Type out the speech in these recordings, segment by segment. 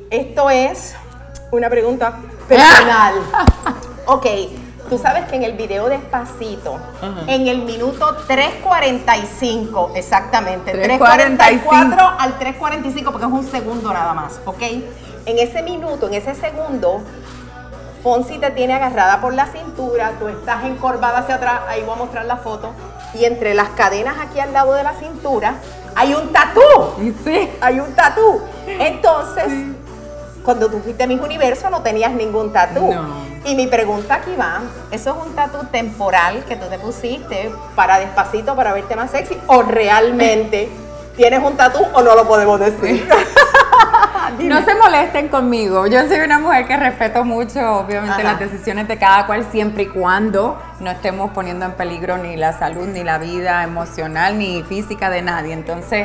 Esto es una pregunta personal. Ok, tú sabes que en el video Despacito, en el minuto 3:45, exactamente, 3:44 al 3:45, porque es un segundo nada más, ¿ok? En ese minuto, en ese segundo, Fonsi te tiene agarrada por la cintura, tú estás encorvada hacia atrás, ahí voy a mostrar la foto, y entre las cadenas aquí al lado de la cintura hay un tatú. Sí. Hay un tatú. Entonces, cuando tú fuiste a Miss Universo no tenías ningún tatú. No. Y mi pregunta aquí va, ¿eso es un tatú temporal que tú te pusiste para Despacito, para verte más sexy? ¿O realmente tienes un tatú o no lo podemos decir? No se molesten conmigo, yo soy una mujer que respeto mucho, obviamente, las decisiones de cada cual, siempre y cuando no estemos poniendo en peligro ni la salud, ni la vida emocional, ni física de nadie. Entonces,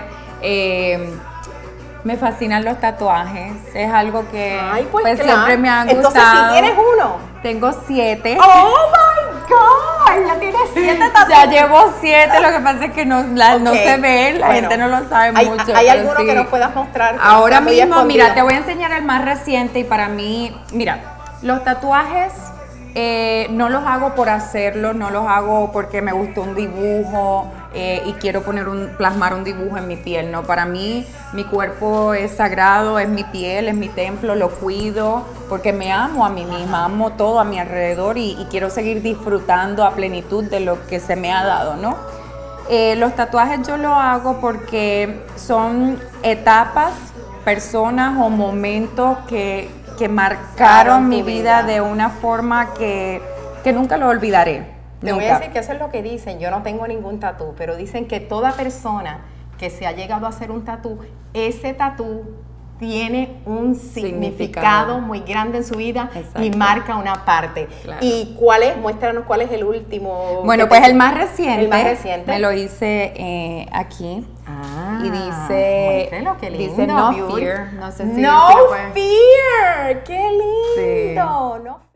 me fascinan los tatuajes, es algo que pues claro, siempre me ha gustado. Entonces, si tienes uno. Tengo 7. ¡Oh, my God! Ya tienes 7 tatuajes. Ya llevo 7, lo que pasa es que no se ven, la gente no lo sabe mucho. ¿Hay alguno que nos puedas mostrar? Ahora mismo, mira, te voy a enseñar el más reciente y para mí, mira, los tatuajes no los hago por hacerlo, no los hago porque me gustó un dibujo y quiero plasmar un dibujo en mi piel, no, para mí mi cuerpo es sagrado, es mi piel, es mi templo, lo cuido porque me amo a mí misma, amo todo a mi alrededor y quiero seguir disfrutando a plenitud de lo que se me ha dado, ¿no? Los tatuajes yo lo hago porque son etapas, personas o momentos que marcaron mi vida de una forma que nunca lo olvidaré. Te voy a decir que eso es lo que dicen, yo no tengo ningún tatú, pero dicen que toda persona que se ha llegado a hacer un tatú, ese tatú tiene un significado muy grande en su vida. Exacto. Y marca una parte. Claro. ¿Y cuál es? Muéstranos cuál es el último. Bueno, pues el más reciente. El más reciente. Me lo hice aquí. Y dice, qué lindo, dice No Fear. No sé si No Fear. Qué lindo. Sí. No